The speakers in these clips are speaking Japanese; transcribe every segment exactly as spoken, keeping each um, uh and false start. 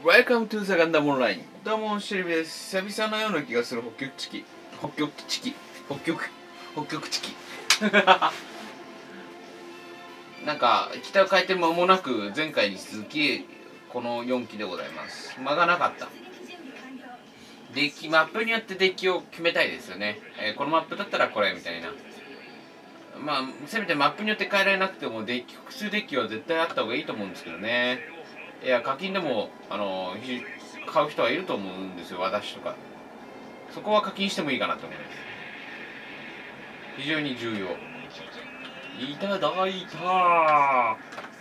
Welcome to the Gundam Online。どうも、シェルビです。久々のような気がする北極チキ。北極チキ。北極。北極チキ。なんか、北を変えて間もなく、前回に続き、このよんきでございます。間がなかった。デッキ、マップによってデッキを決めたいですよね。えー、このマップだったらこれみたいな。まあ、せめてマップによって変えられなくても、デッキ、複数デッキは絶対あった方がいいと思うんですけどね。いや、課金でも、あの、買う人はいると思うんですよ、私とか。そこは課金してもいいかなと思います。非常に重要。いただいた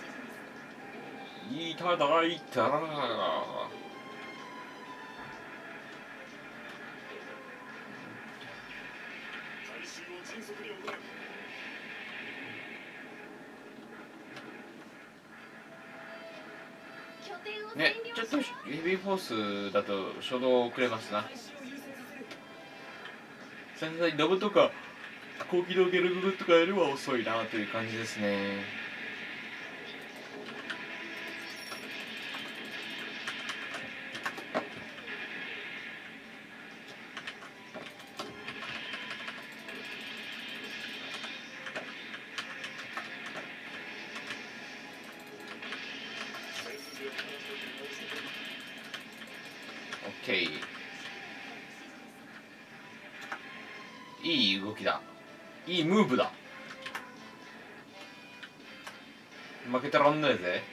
いただいたね、ちょっとヘビーフォースだと初動遅れますな。さすがにダブとか高機動ゲルググとかよりは遅いなという感じですね。オッケー。いい動きだ。いいムーブだ。負けたらんないぜ。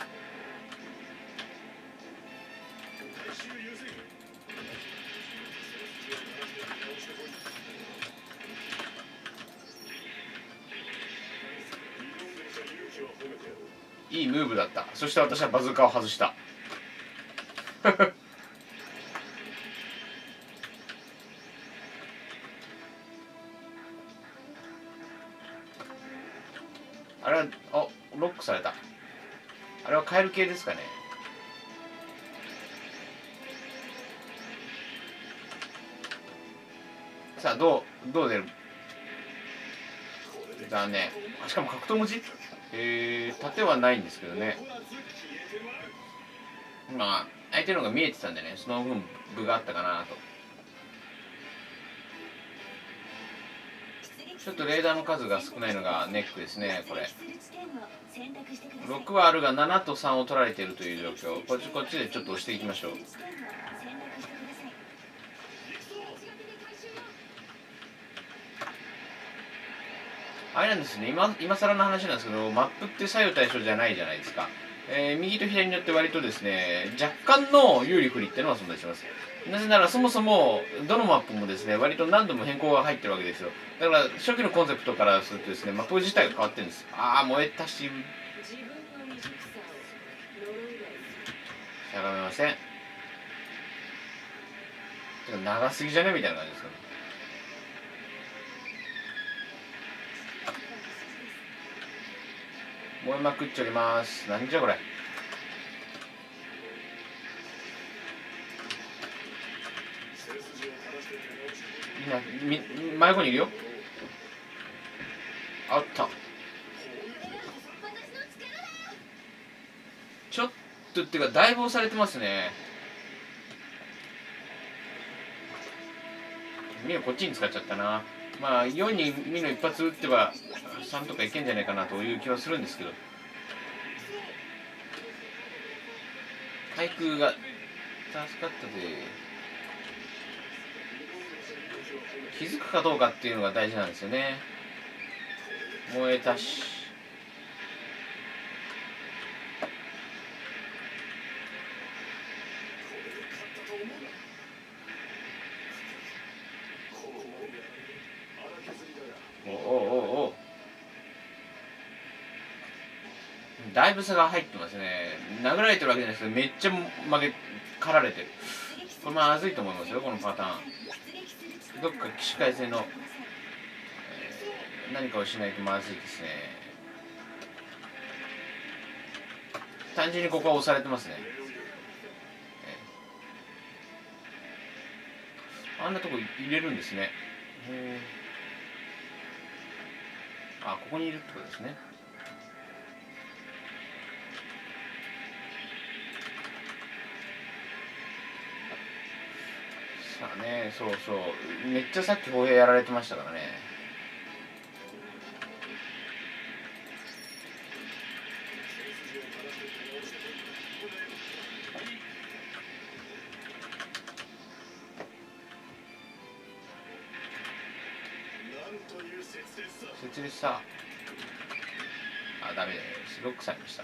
いいムーブだった。そして私はバズーカを外したあれは、あ、ロックされた。あれはカエル系ですかね。さあ、どう、どう出る。だね。しかも格闘文字えー、盾はないんですけどね。まあ、相手の方が見えてたんでね、その分分があったかなと。ちょっとレーダーの数が少ないのがネックですね、これ。ろくはあるがななとさんを取られているという状況。こっちこっちでちょっと押していきましょう。あれなんですね、今今更の話なんですけど、マップって左右対称じゃないじゃないですか。えー、右と左によって割とですね、若干の有利不利っていうのは存在します。なぜならそもそもどのマップもですね、割と何度も変更が入ってるわけですよ。だから初期のコンセプトからするとですね、マップ自体が変わってるんです。ああ、燃えたし。しゃがめません。長すぎじゃねみたいな感じですよね。燃えまくっちゃおります。なんじゃこれ。今み真横にいるよ。あった。ちょっとっていうかだいぶ押されてますね。ミノこっちに使っちゃったな。まあよんにミノ一発撃ってばさんとかいけんじゃないかなという気はするんですけど、対空が助かったぜ。気づくかどうかっていうのが大事なんですよね。燃えたし。おおおお、だいぶ差が入ってますね。殴られてるわけじゃないですけど、めっちゃ負け狩られてる。これまずいと思いますよ、このパターン。どっか起死回生の、えー、何かをしないとまずいですね。単純にここは押されてますね。えー、あんなとこ入れるんですね。へー、あ、ここにいるってことですね。 さあね、そうそう、めっちゃさっき歩兵やられてましたからね。設立さあ、ダメです。ロックされました。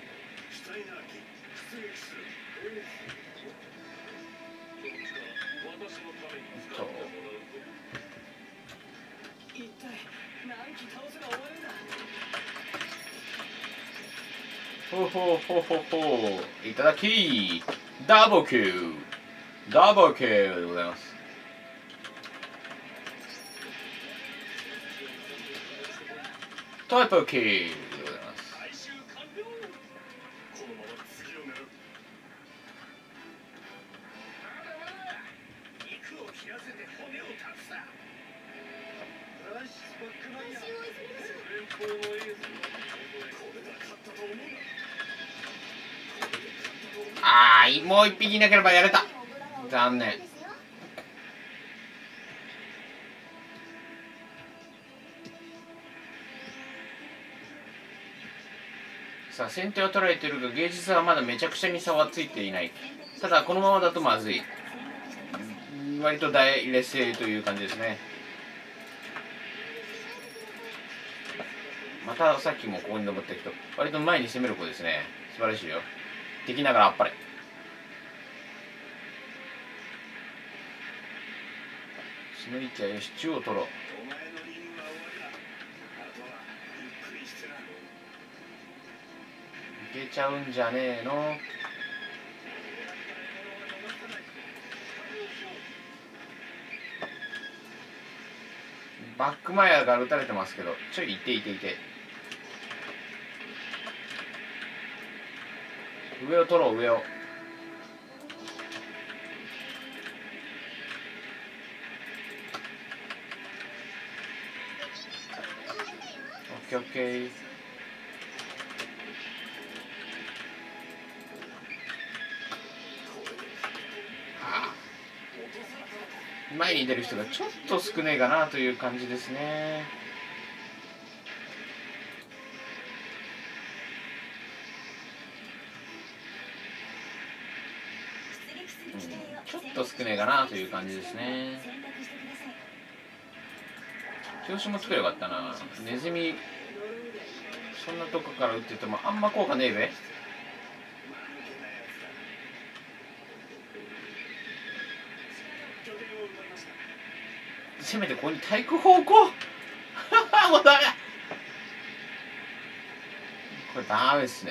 ほうほうほうほうほう、いただきダブルキューダブルキューでございます。トリプルキーでございます。ああ、もう一匹いなければやれた。残念。さあ、先手は取られてるが芸術はまだめちゃくちゃに差はついていない。ただこのままだとまずい。割と大劣勢という感じですね。またさっきもここに登った人、割と前に攻める子ですね。素晴らしいよ。敵ながらあっぱれ。しのぎきゃよし、中央取ろう。いけちゃうんじゃねえの。バックマイヤーが打たれてますけど、ちょいいていていて。上を取ろう、上を。オッケーオッケー。前に出る人がちょっと少ねえかなという感じですね。うん、ちょっと少ねえかなという感じですね。調子も作ればよかったな。ネズミそんなとこから打っててもあんま効果ねえべ。せめてここに対空方向もうダメだ。これダメですね。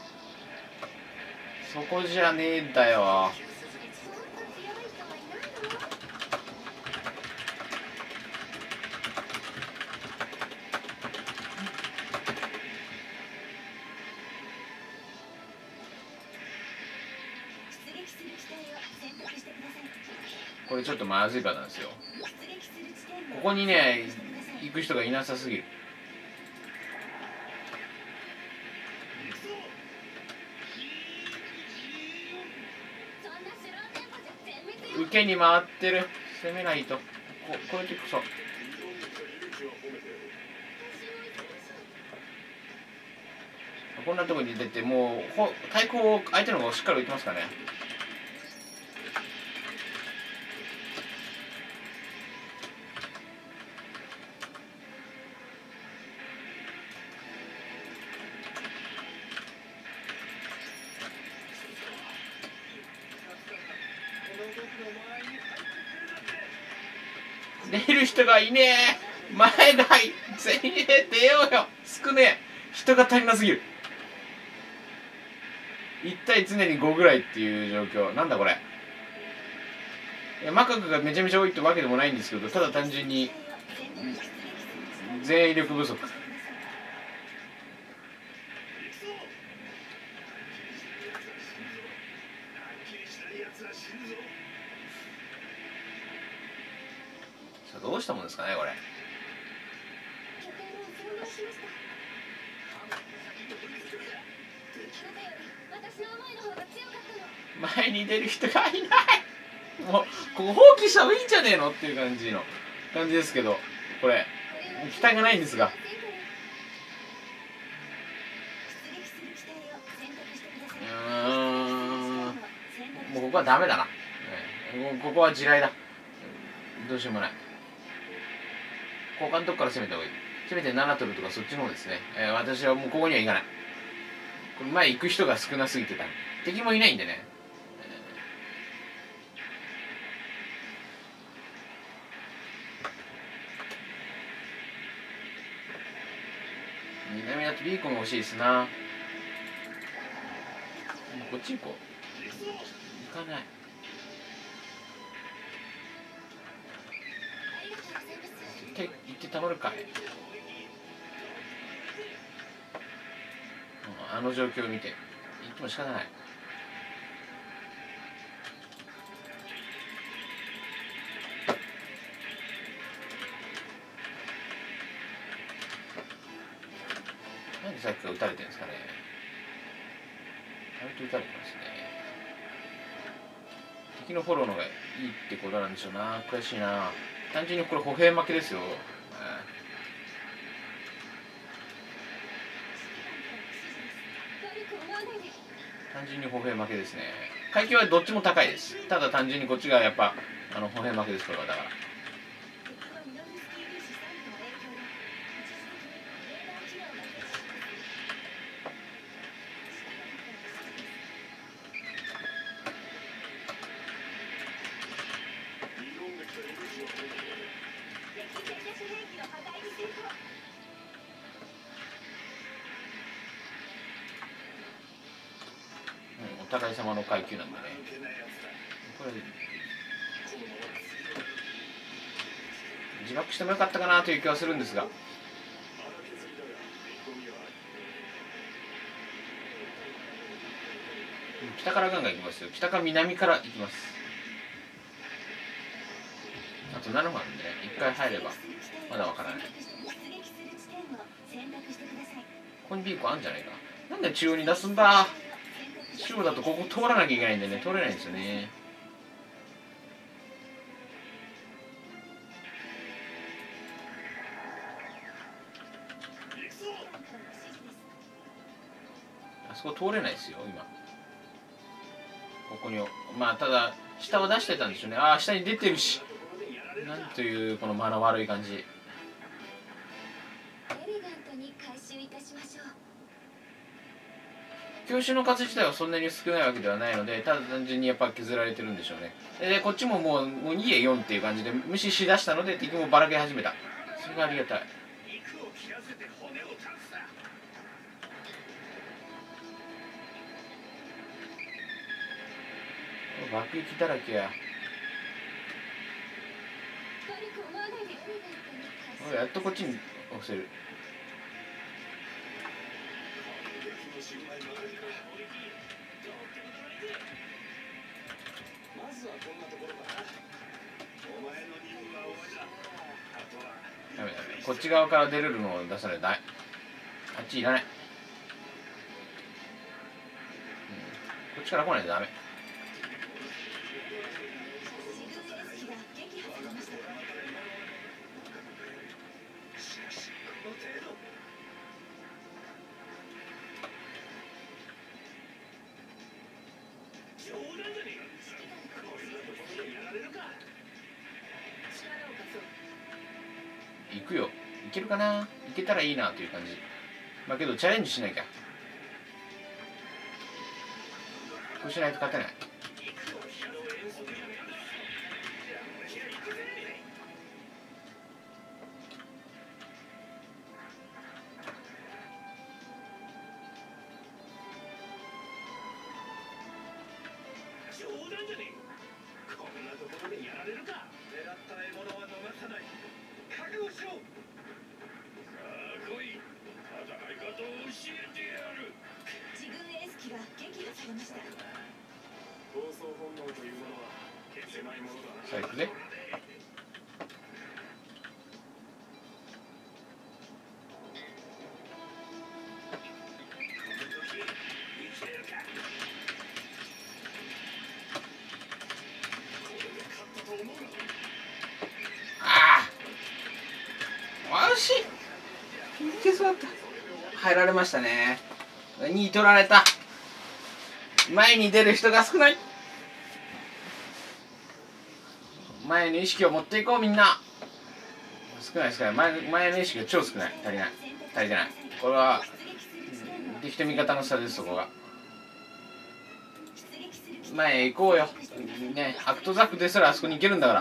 そこじゃねえんだよ。これちょっとまずいパターンですよ。ここにね行く人がいなさすぎる。受けに回ってる。攻めないと。ここういう時こそ。こんなところに出てもうほ対抗を相手の方がしっかり打ってますからね。出る人がいねえ。前が全員出ようよ。少ねえ。人が足りなすぎる。いち対常にごぐらいっていう状況。なんだこれ。いやマカクがめちゃめちゃ多いってわけでもないんですけど、ただ単純に全員力不足。さあどうしたもんですかねこれ。前に出る人がいない。 もうここ放棄した方がいいんじゃねえのっていう感じの感じですけど、これ期待がないんですが、うーん、もうここはダメだな、もうここは地雷だ、どうしようもない。交換のとこから攻めた方がいい。せめてなな取るとかそっちの方ですね、えー、私はもうここには行かない。これ前行く人が少なすぎてた、敵もいないんでね。南だとビーコンが欲しいですな。こっち行こう。行かない。絶対行ってたまるかい。あの状況を見て行っても仕方ない。なんでさっきから撃たれてるんですかね。割と撃たれてますね。敵のフォローの方がいいってことなんでしょうな。悔しいな。単純にこれ歩兵負けですよ。単純に歩兵負けですね。階級はどっちも高いです。ただ単純にこっちがやっぱあの歩兵負けです。これはだから。お互い様の階級なんでね。これ自爆してもよかったかなという気はするんですが。北からガンガン行きますよ。北か南から行きます。あとななふんあるんでね、いっかい入ればまだわからない。ここにビーコンあるんじゃないか。なんで中央に出すんだ。中央だとここ通らなきゃいけないんでね、通れないんですよね。あそこ通れないですよ今。ここにまあただ下は出してたんでしょうね。ああ下に出てるし、なんというこの間の悪い感じ。教習の数自体はそんなに少ないわけではないので、ただ単純にやっぱ削られてるんでしょうね。でこっちももうもうにへよんっていう感じで無視しだしたので敵もばらけ始めた。それがありがたい。爆撃だらけや。やっとこっちに押せる。ダメダメ、こっち側から出れるのを出さないとない。あっちいらない、うん、こっちから来ないとダメ。行くよ。いけるかな。いけたらいいなという感じ。まあけどチャレンジしなきゃ。こうしないと勝てない。さあ行くぜ。 かった。入られましたね。にい取られた。前に出る人が少ない。前の意識を持っていこう、みんな。少ない少ない。前前の意識が超少ない。足りない足りてない。これは敵と味方の差です。そこが前へ行こうよね。アクトザックですらあそこに行けるんだから。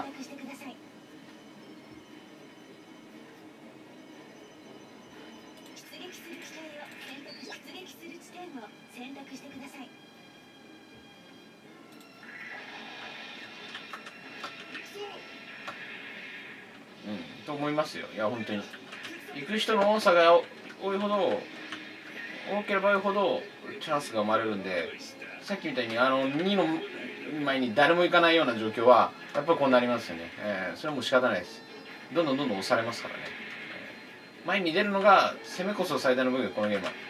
うんと思いますよ。いや本当に行く人の多さが多いほど多ければ多いほどチャンスが生まれるんで、さっきみたいにあのにの前に誰も行かないような状況はやっぱりこうなりますよね。えー、それはもう仕方ないです。どんどんどんどん押されますからね。えー、前に出るのが攻めこそ最大の武器、このゲームは。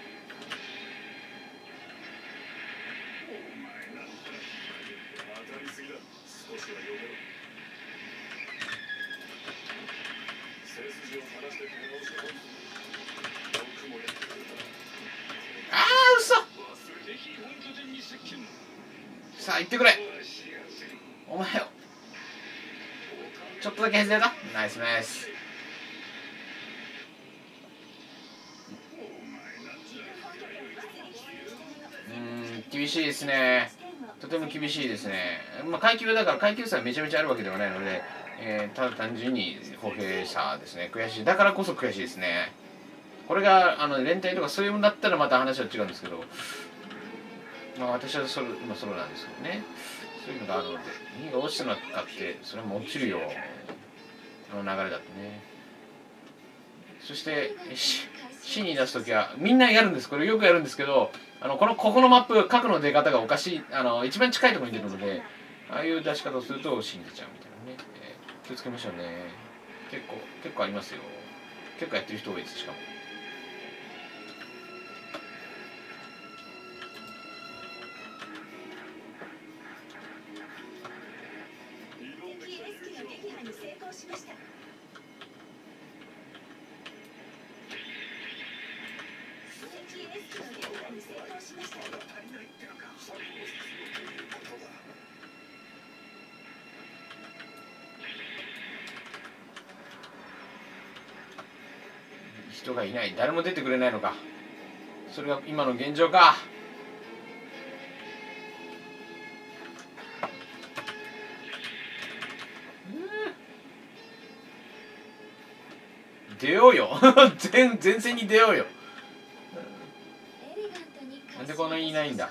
あー嘘。さあ行ってくれ。お前よちょっとだけ外れた。ナイスナイス。うん厳しいですね。とても厳しいですね。まあ階級だから階級差がめちゃめちゃあるわけではないので、えー、ただ単純に歩兵差ですね。悔しい。だからこそ悔しいですね。これがあの連帯とかそういうものだったらまた話は違うんですけど、まあ私はソロ今ソロなんですけどね。そういうのがあるので、にいが落ちたのかってそれはもう落ちるよ。この流れだとね。そして死に出す時はみんなやるんです。これよくやるんですけど、あのこのここのマップ角の出方がおかしい。あの一番近いところに出るので、ああいう出し方をすると死んでちゃうみたいなね。えー、気をつけましょうね。結構結構ありますよ。結構やってる人多いです。しかも人がいない。誰も出てくれないのか。それが今の現状か。出ようよ前前線に出ようよ。なんでこんなにいないんだ。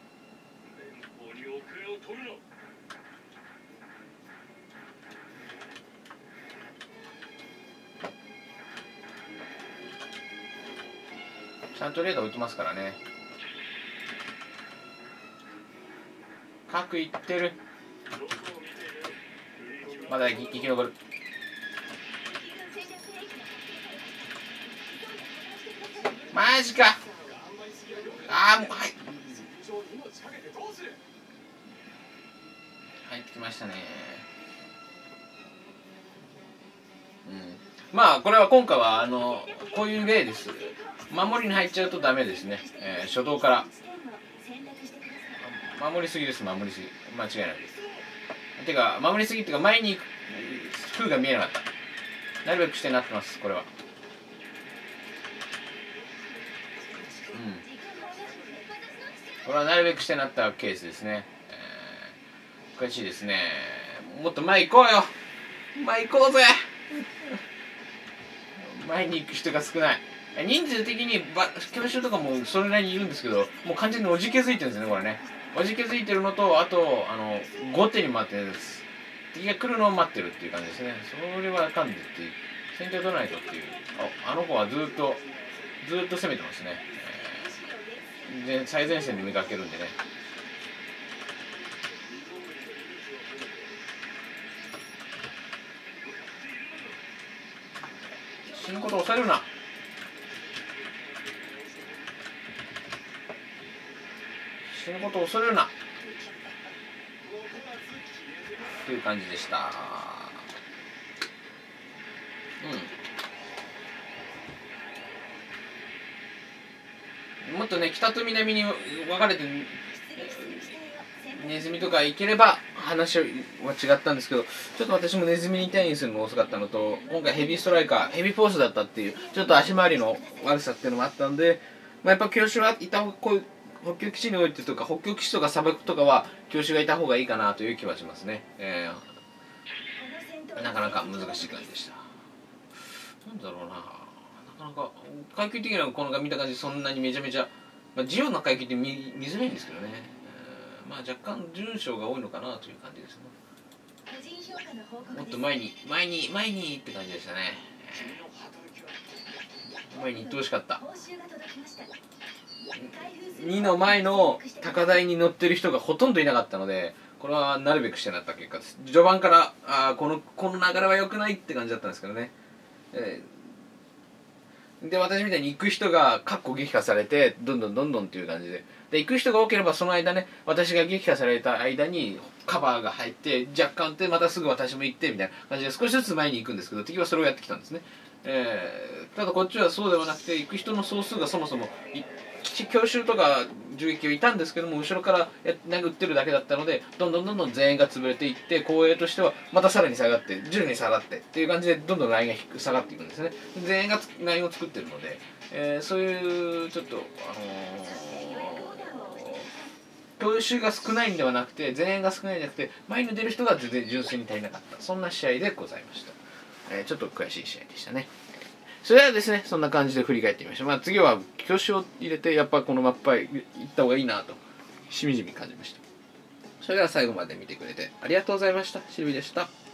ちゃんとレーダー置いてますからね。核いってる。まだ生き残る。マジか。ああもうはい入ってきましたね。うんまあこれは今回はあのこういう例です。守りに入っちゃうとダメですね。えー、初動から守りすぎです。守りすぎ間違いないです。てか守りすぎっていうか前に行く風が見えなかった。なるべくしてなってます。これはうんこれはなるべくしてなったケースですね。えー、悔しいですね。もっと前行こうよ。前行こうぜ前に行く人が少ない。人数的に教習とかもそれなりにいるんですけど、もう完全におじけづいてるんですね。これねおじけづいてるのと、あとあの後手に待ってるんです。敵が来るのを待ってるっていう感じですね。それはあかんでっていう先手を取らないとっていう。ああの子はずっとずっと攻めてますね。えー、で最前線で見かけるんでね。死ぬことを抑えるな。死ぬことを恐れるなという感じでした。うんもっとね北と南に分かれてネズミとか行ければ話は違ったんですけど、ちょっと私もネズミに転移するのが遅かったのと、今回ヘビーストライカーヘビーフォースだったっていうちょっと足回りの悪さっていうのもあったんで、まあ、やっぱ教師はいた方がこういう北極基地においてとか北極基地とか砂漠とかは教師がいた方がいいかなという気はしますね。えー、なかなか難しい感じでした。なんだろうな、なかなか海域的にはこの見た感じそんなにめちゃめちゃ、まあ、ジオの海域って見見づらいんですけどね、えー、まあ若干準将が多いのかなという感じですね。もっと前に前に前にって感じでしたね。前に行ってほしかった。にの前の高台に乗ってる人がほとんどいなかったので、これはなるべくしてなった結果です。序盤からあこのこの流れは良くないって感じだったんですけどね。えー、で私みたいに行く人がかっこ撃破されてどんどんどんどんっていう感じで、で行く人が多ければその間ね、私が撃破された間にカバーが入って若干ってまたすぐ私も行ってみたいな感じで少しずつ前に行くんですけど、敵はそれをやってきたんですね。えー、ただこっちはそうではなくて、行く人の総数がそもそも強襲とか銃撃はいたんですけども、後ろから殴ってるだけだったので、どんどんどんどん前衛が潰れていって、後衛としてはまたさらに下がってじゅうに下がってっていう感じでどんどんラインが下がっていくんですね。前衛がラインを作ってるので、えー、そういうちょっとあのー、強襲が少ないんではなくて前衛が少ないんじゃなくて前に出る人が全然純粋に足りなかった、そんな試合でございました。えー、ちょっと悔しい試合でしたね。それではですね、そんな感じで振り返ってみましょう。まあ、次は強襲を入れてやっぱこのマップへ行った方がいいなとしみじみ感じました。それでは最後まで見てくれてありがとうございました。シルビでした。